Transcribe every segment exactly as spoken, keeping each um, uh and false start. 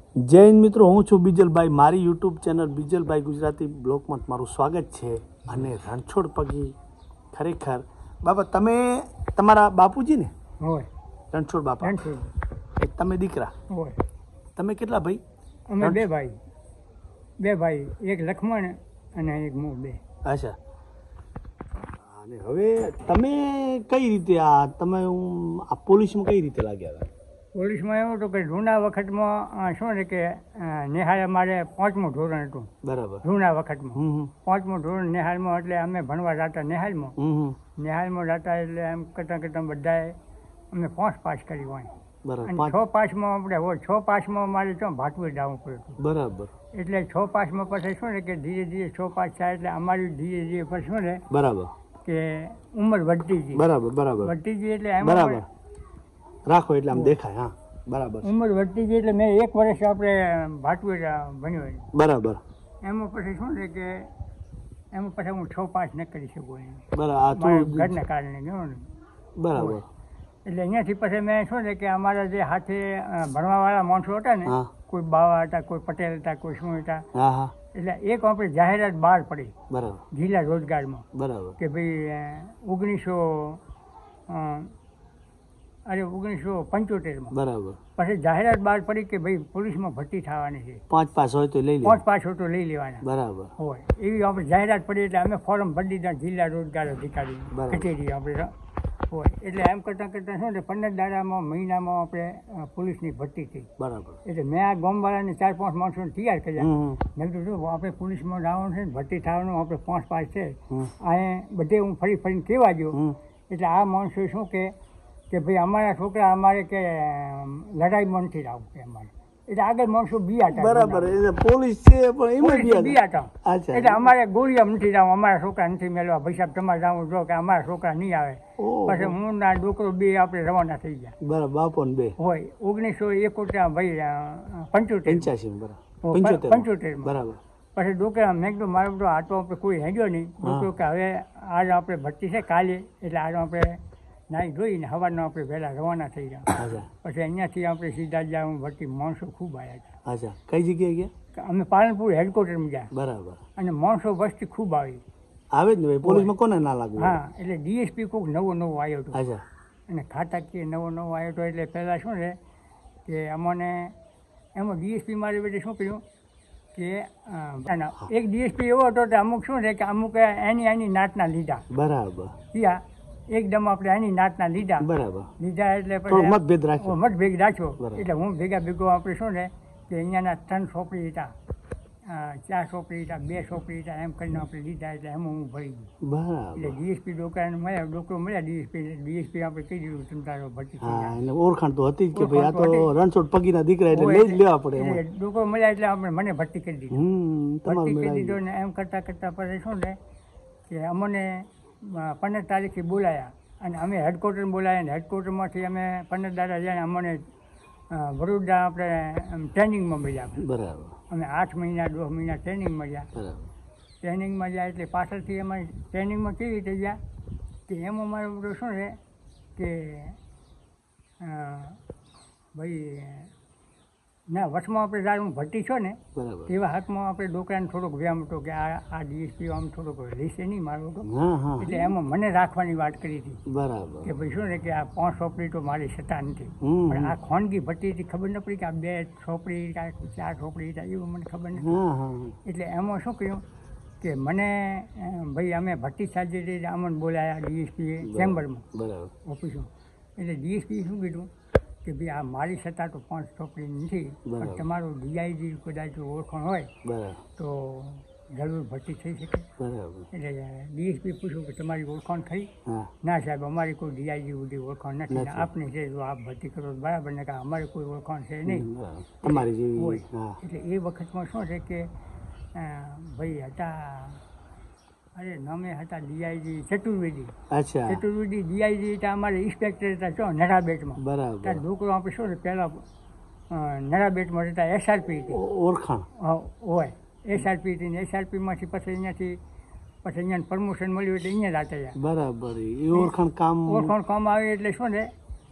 જય હિન્દ મિત્રો, હું છું બીજલભાઈ. મારી યુટ્યુબ ચેનલ બીજલભાઈ ગુજરાતી બ્લોગમાં તમારું સ્વાગત છે. અને રણછોડ પગી ખરેખર બાબા, તમે તમારા બાપુજી ને હોય રણછોડ બાપા, એ તમે દીકરા હોય. તમે કેટલા ભાઈ? અમે બે ભાઈ બે ભાઈ એક લક્ષ્મણ અને એક હું બે. અચ્છા. અને હવે તમે કઈ રીતે આ તમે હું આ પોલીસમાં કઈ રીતે લાગ્યા હતા? પોલીસમાં એવું હતું કે જૂના વખતમાં શું છે કે નિહાળ મારે પાંચમું ધોરણ હતું. બરાબર. જૂના વખતમાં હમ પાંચમું ધોરણ નિહાળમાં, એટલે અમે ભણવા જતા નિહાળમાં. હમ નિહાળમાં જતા એટલે એમ કરતાં કરતાં બધાએ અમે પાંચ પાસ કરી હોય. બરાબર. અને છ પાસમાં આપણે હોય છ પાસમાં મારે તો ભાટવી જવું પડતું. બરાબર. એટલે છ પાસમાં પછી શું છે કે ધીરે ધીરે છ પાસ થાય એટલે અમારી ધીરે ધીરે પછી શું છે બરાબર કે ઉંમર વધતી ગઈ. બરાબર બરાબર વધતી ગઈ એટલે એમ બરાબર રાખો એટલે આમ દેખાય. હા બરાબર. ઉંમર વધતી ગઈ એટલે મેં એક વર્ષ આપણે ભાટવી ભણ્યો. બરાબર. એમાં પછી શું છે કે એમાં પછી હું છ પાસ ન કરી શકું એમ. બરાબર. ઘરના કારણે ગયો ને. બરાબર. એટલે અહીંયાથી પછી મેં શું છે કે અમારા જે હાથે ભણવાવાળા માણસો હતા ને, કોઈ બાવા હતા, કોઈ પટેલ હતા, કોઈ શું હતા, હા હા, એટલે એક આપણે જાહેરાત બહાર પડી. બરાબર. જિલ્લા રોજગારમાં. બરાબર. કે ભાઈ ઓગણીસો અરે ઓગણીસો પંચોતેરમાં. બરાબર. પછી જાહેરાત બહાર પડી કે ભાઈ પોલીસમાં ભરતી થવાની છે. પાંચ પાસ હોય તો લઈ લે. પાંચ પાસ હોય તો લઈ લેવાના. બરાબર. હોય એવી આપણે જાહેરાત પડી એટલે અમે ફોર્મ ભરી દીધા જિલ્લા રોજગાર અધિકારી કચેરી આપણે હોય. એટલે એમ કરતાં કરતાં શું છે પંદર દાડામાં મહિનામાં આપણે પોલીસની ભરતી થઈ. બરાબર. એટલે મેં આ ગામવાળાને ચાર પાંચ માણસોને તૈયાર કર્યા. મેં કીધું આપણે પોલીસમાં જવાનું છે, ભરતી થવાનું, આપણે પાંચ પાસ છે. અહીંયા બધે હું ફરી ફરીને કહેવા ગયો. એટલે આ માણસો શું કે કે ભાઈ અમારા છોકરા અમારે કે લડાઈમાં નથી રાવું કે અમારે. એટલે આગળ માણસો બિયાતા. બરાબર. એટલે પોલીસ છે પણ એમાં બિયાતા. એટલે અમારે ગોળિયા નથી રાવું, અમારા છોકરા નથી મેળવા. ભાઈ સાહેબ તમારે જાવું જો કે અમારા છોકરા નહીં આવે. પછી હું ના છોકરો બે આપણે રવાના થઈ ગયા. બરાબર. બાપો ને બે હોય ઓગણીસો એકોતેર ભાઈ પંચોતેર પંચ્યાસી બરાબર પંચોતેર બરાબર. પછી ડોકરા મેં કીધું મારો બધો આટો આપણે કોઈ હેડ્યો નહીં. ડોકરો કે હવે આજ આપણે ભરતી છે કાલે, એટલે આજે આપણે નાહી ધોઈને સવારના આપણે વહેલા રવાના થઈ ગયા. પછી અહીંયાથી આપણે સીધા જ હું ભરતી માણસો ખૂબ આવ્યા હતા. અચ્છા. કઈ જગ્યાએ ગયા? અમે પાલનપુર હેડક્વાર્ટરમાં ગયા. બરાબર. અને માણસો વસ્તી ખૂબ આવી. આવે જ ને પોલીસમાં કોને ના લાગે. હા. એટલે ડીએસપી કોઈક નવો નવો આવ્યો હતો. અચ્છા. અને ખાતાકીય નવો નવો આવ્યો હતો. એટલે પહેલાં શું છે કે અમને એમાં ડીએસપી મારી બેટી શું કર્યું કે એક ડીએસપી એવો હતો કે અમુક શું છે કે અમુક એની એની નાતના લીધા. બરાબર. ત્યાં એકદમ આપણે આની નાતના લીધા. બરાબર. લીધા એટલે પછી મતભેદ રાખ્યો. મતભેદ રાખ્યો. એટલે હું ભેગા ભેગો આપણે શું ને કે અહીંયાના ત્રણ છોકરી હતા, ચાર છોકરી હતા, બે છોકરી હતા, એમ કરીને આપણે લીધા. એટલે એમાં હું ભરી ગયું. બરાબર. એટલે ડીએસપી ડોકરાને મળ્યા, ડોકરો મળ્યા ડીએસપી. ડીએસપી આપણે કહી દીધું તમે તારો ભરતી થઈ જાય. ઓળખાણ તો હતી કે ભાઈ આ તો રણછોડ પગીના દીકરા એટલે લઈ જ લેવા પડે. ડોકરો મળ્યા એટલે આપણે મને ભરતી કરી દીધી. ભરતી કરી દીધો ને એમ કરતાં કરતાં પછી શું ને કે અમને પંદર તારીખે બોલાયા અને અમે હેડક્વાર્ટર બોલાયા. ને હેડક્વાર્ટરમાંથી અમે પંદર દાડા જઈને અમને વડોદરા આપણે ટ્રેનિંગમાં મળ્યા. બરાબર. અમે આઠ મહિના દસ મહિના ટ્રેનિંગમાં ગયા. બરાબર. ટ્રેનિંગમાં ગયા એટલે પાછળથી અમારી ટ્રેનિંગમાં કેવી રીતે ગયા કે એમાં મારે બધું શું છે કે ભાઈ ના વચમાં આપણે જ્યારે હું ભરતી છો ને તેવા હાથમાં આપણે ડોકરાને થોડોક વ્યામ હતો કે આ આ ડીએસપી આમ થોડોક લેશે નહીં મારો હતો. એટલે એમાં મને રાખવાની વાત કરી હતી. બરાબર. કે ભાઈ શું ને કે આ પાંચ છોપડી તો મારી સત્તા નથી, પણ આ ખાનગી ભરતી હતી ખબર ન પડી કે આ બે છોપડી ચાર છોપડી હતા એવું મને ખબર નથી. એટલે એમાં શું કહ્યું કે મને ભાઈ અમે ભરતી સાજી અમને બોલાયા ડીએસપી ચેમ્બરમાં. બરાબર. ઓફિસમાં. એટલે ડીએસપી શું કીધું કે ભાઈ આ મારી સત્તા તો પાંચ છોકરી નથી, પણ તમારું ડીઆઈજી કદાચ ઓળખાણ હોય તો જરૂર ભરતી થઈ શકે. બરાબર. એટલે ડીએસપી પૂછ્યું કે તમારી ઓળખાણ ખરી? ના સાહેબ અમારી કોઈ ડીઆઈજી સુધી ઓળખાણ નથી, આપને છે જો આપ ભરતી કરો બરાબર ને કે અમારી કોઈ ઓળખાણ છે નહીં તમારી હોય. એટલે એ વખતમાં શું છે કે ભાઈ હતા અરે નામે હતા ડીઆઈજી ચતુર્વેદી. અચ્છા. ચતુર્વેદી ડીઆઈજી હતા અમારે ઇન્સ્પેક્ટર હતા છો નરાબેટમાં. બરાબર. ત્યાં છોકરો આપણે શું પહેલાં નરાબેટમાં હતા એસઆરપી હતી ઓળખાણ હોય. એસઆરપી હતી ને એસઆરપીમાંથી પછી અહીંયાથી પછી અહીંયા પ્રમોશન મળ્યું એટલે અહીંયા જ હતા. બરાબર. એ ઓળખાણ કામ ઓળખાણ કામ આવે એટલે શું ને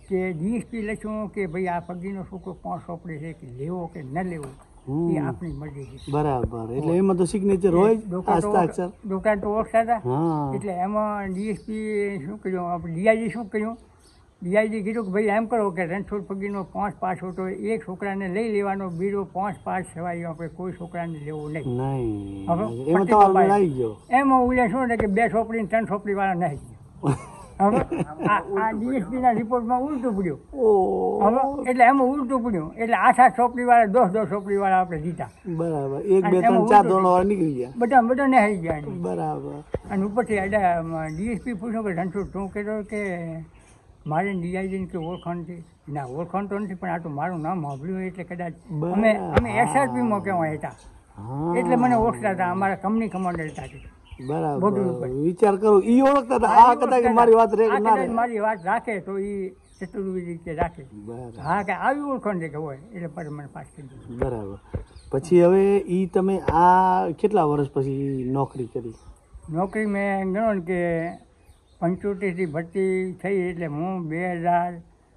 કે ડીએસપી લખ્યું કે ભાઈ આ પગીનો છોકરો પાંચ સોંપડે છે કે લેવો કે ન લેવો એ આપણી મરજી છે. બરાબર, એટલે એમાં તો સિગ્નેચર હોય જ, હસ્તાક્ષર. ડોક્ટર તો ઓળખતા હતા, હા, એટલે એમાં ડીએસપી શું કર્યું, આપણે ડીઆઈજી શું કર્યું, ડીઆઈજી કીધું કે ભાઈ એમ કરો કે રણછોડ પગીનો પાંચ પાસ હતો એક છોકરાને લઈ લેવાનો, બીજો પાંચ પાસ સિવાય આપણે કોઈ છોકરાને લેવો નહીં. નહીં, હવે એમાં તો આપણે આવી ગયો. એમાં ઉલ્યા શું ને કે બે છોપડી ને ત્રણ છોપડી વાળા નહીં. હવે આ આ ડીએસપી ના રિપોર્ટમાં ઉલટું પડ્યું. હવે એટલે એમાં ઉલટું પડ્યું, એટલે આઠ આઠ છોપડી વાળા દસ દસ છોપડી વાળા આપણે જીતા. બરાબર, એક બે ત્રણ ચાર ધોરણ વાળા નીકળી ગયા, બધા બધા ને આવી ગયા. બરાબર. અને ઉપરથી ડીએસપી પૂછ્યું કે રણછોડ તું કહેતો કે મારે ડીઆઈજીને કે ઓળખાણ છે? ના, ઓળખાણ તો નથી, પણ આ તો મારું નામ સાંભળ્યું એટલે કદાચ અમે અમે એસઆરપીમાં કહેવાય હતા એટલે મને ઓળખતા હતા, અમારા કંપની કમાન્ડર હતા. બરાબર, વિચાર કરું ઈ ઓળખતા હતા, આ કદાચ મારી વાત રે ના રે, મારી વાત રાખે તો ઈ ચતુર્વેદી રીતે રાખે. હા, કે આવી ઓળખાણ છે કે હોય એટલે પર મને પાસ કરી દીધું. બરાબર. પછી હવે ઈ તમે આ કેટલા વર્ષ પછી નોકરી કરી? નોકરી મેં ગણો ને કે પંચોતેરથી ભરતી થઈ એટલે હું બે હજાર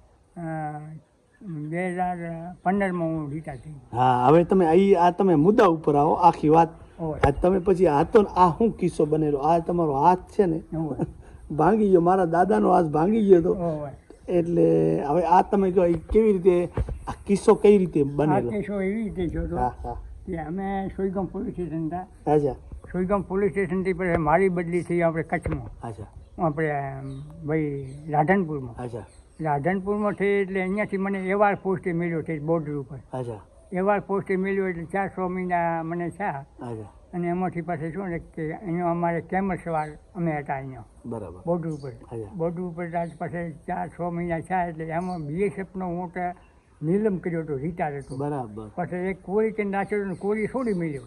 બે હજાર પંદરમાં હું રિટાયર થઈ. હા, હવે તમે અહીં આ તમે મુદ્દા ઉપર આવો, આખી વાત. આ તમે પછી હાથો આ શું કિસ્સો બનેલો, આ તમારો હાથ છે ને ભાંગી ગયો, મારા દાદાનો હાથ ભાંગી ગયો હતો, એટલે હવે આ તમે કહો કેવી રીતે આ કિસ્સો કઈ રીતે બનેલો? કિસ્સો એવી રીતે જોતો કે અમે સોઈગામ પોલીસ સ્ટેશન હતા. અચ્છા. સોઈગામ પોલીસ સ્ટેશનથી પછી મારી બદલી થઈ આપણે કચ્છમાં. અચ્છા. આપણે ભાઈ રાધનપુરમાં. અચ્છા. રાધનપુરમાં થઈ એટલે અહીંયાથી મને એવાર પોસ્ટે મળ્યો છે બોર્ડર ઉપર. અચ્છા. એવાર પોસ્ટે મળ્યો એટલે ચાર છ મહિના મને થયા. અચ્છા. અને એમાંથી પાસે શું ને કે અહીંયા અમારે કેમર સવાર અમે હતા અહીંયા. બરાબર. બોર્ડર ઉપર. બોર્ડર ઉપર પાસે ચાર છ મહિના થયા એટલે એમાં બીએસએફનો હું નિલમ કર્યો હતો, રિટાયર હતો. બરાબર. પછી એક કોળી કે નાચ્યો ને કોળી છોડી મળ્યો.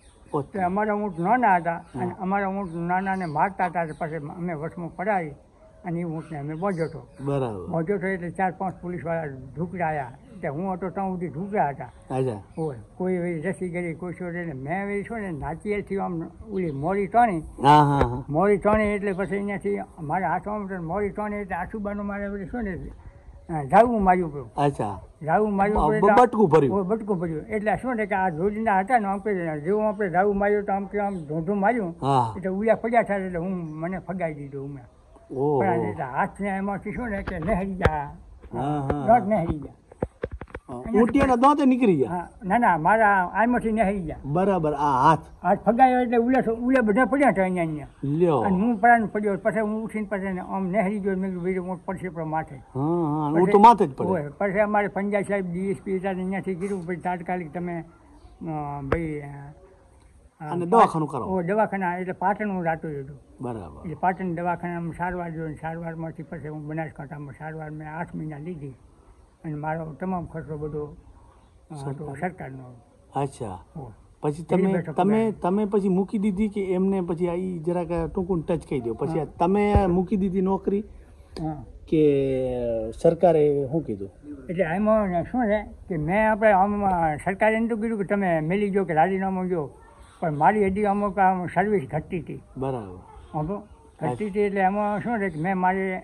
અમારા ઊંટ નાના હતા અને અમારા ઊંટ નાનાને મારતા હતા, પછી અમે વચમાં પડાવી અને એ ઊંટને અમે બોજો હતો. બરાબર. બોજો હતો એટલે ચાર પાંચ પોલીસવાળા ઢુકડાયા, એટલે હું હતો ત્યાં સુધી ઢુકડા હતા. હોય કોઈ એવી રસી કરી કોઈ શું ને મેં એવી શું ને નાચીએથી આમ ઓલી મોરી ટોણી મોરી ટોણી એટલે પછી અહીંયાથી મારા હાથમાં મોરી ટોણી એટલે આસુબાનું મારે શું ને ઝાવું માર્યું પડ્યું. અચ્છા. ઝાવું માર્યું બટકું ભર્યું. બટકું ભર્યું એટલે શું છે કે આ રોજના હતા ને આમ કે જેવું આપણે ઝાવું માર્યું તો આમ કે આમ ઢોંઢું માર્યું એટલે ઉયા પડ્યા થાય એટલે હું મને ફગાઈ દીધું ઉમ્યા. પણ એટલે હાથને એમાંથી શું ને કે નહેરી ગયા, દોઢ નહેરી ગયા. ઊંટિયાના દાંતે નીકળી ગયા? ના ના, મારા આમાંથી નહેરી ગયા. બરાબર. આ હાથ હાથ ફગાયો એટલે ઉલે ઉલે બધા પડ્યા હતા અહીંયા અહીંયા. અને હું પડાને પડ્યો, પછી હું ઉઠીને પછી આમ નહેરી ગયો. મેં કીધું બીજું પડશે પણ માથે. હું તો માથે જ પડ્યો. પછી અમારે પંજાબ સાહેબ ડીએસપી હતા અહીંયાથી કીધું ભાઈ તાત્કાલિક તમે ભાઈ અને દવાખાનું કરો. દવાખાના એટલે પાટણ હું રાતું હતું. બરાબર. એટલે પાટણ દવાખાનામાં સારવાર જોઈને સારવારમાંથી પછી હું બનાસકાંઠામાં સારવાર મેં આઠ મહિના લીધી અને મારો તમામ ખર્ચો બધો સરકારનો. અચ્છા. પછી તમે તમે તમે પછી મૂકી દીધી કે એમને પછી આ જરાક ટૂંકું ટચ કહી દો, પછી તમે મૂકી દીધી નોકરી કે સરકારે શું કીધું? એટલે એમાં શું છે કે મેં આપણે આમ સરકારે એમ તો કીધું કે તમે મેલી જો કે રાજીનામું જો, પણ મારી હજી અમુક આમ સર્વિસ ઘટતી હતી. બરાબર. અમુક ઘટતી હતી એટલે એમાં શું છે કે મેં મારી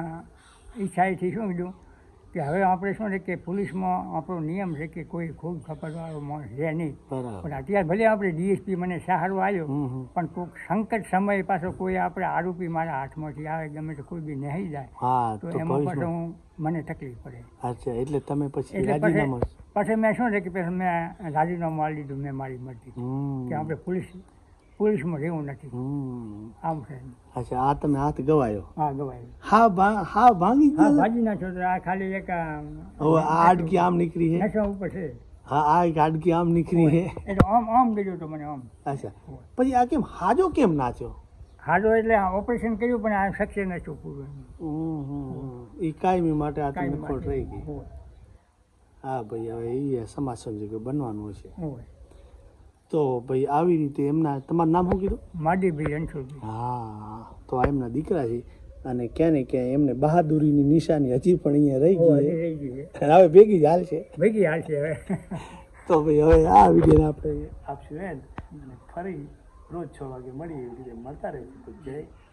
ઈચ્છાએથી શું કીધું કે હવે આપણે શું છે કે પોલીસમાં આપણો નિયમ છે કે કોઈ ખૂબ ખપતવાળો માણસ છે નહીં. પણ અત્યારે ભલે આપણે ડીએસપી મને સહારો આવ્યો, પણ કોઈક સંકટ સમય પાછો કોઈ આપણે આરોપી મારા હાથમાંથી આવે ગમે તો કોઈ બી નહીં જાય તો એમાં પાછો હું મને તકલીફ પડે. અચ્છા. એટલે તમે પછી રાજીનામું પછી મેં શું છે કે પછી મેં રાજીનામું આપી દીધું મેં મારી મરજી કે આપણે પોલીસ પોલીસમાં રહેવું નથી આમ છે. અચ્છા. આ તમે હાથ ગવાયો? હા, ગવાયો. હા હા ભાંગી હા ભાજી નાખો તો આ ખાલી એક હવે આ આડકી આમ નીકળી છે. નશા ઉપર છે. હા, આ એક આડકી આમ નીકળી છે એટલે આમ આમ ગયો તો મને આમ. અચ્છા. પછી આ કેમ હાજો કેમ નાચ્યો? હાજો એટલે ઓપરેશન કર્યું પણ આ શક્ય નતું પૂરું. એ કાયમી માટે આ તમને ખોટ રહી ગઈ. હા ભાઈ, હવે એ સમાજ સમજી કે બનવાનું છે. તો ભાઈ આવી રીતે એમના, તમારું નામ શું કીધું? માડીભાઈ રણછોડભાઈ. હા, તો આ એમના દીકરા છે અને ક્યાં ને ક્યાં એમને બહાદુરીની નિશાની હજી પણ અહીંયા રહી ગઈ છે. હવે ભેગી જ હાલશે, ભેગી હાલશે હવે. તો ભાઈ હવે આ વિડીયોને આપણે આપશું એમ, ફરી રોજ છ વાગે મળીએ એવી રીતે મળતા રહીશું. જય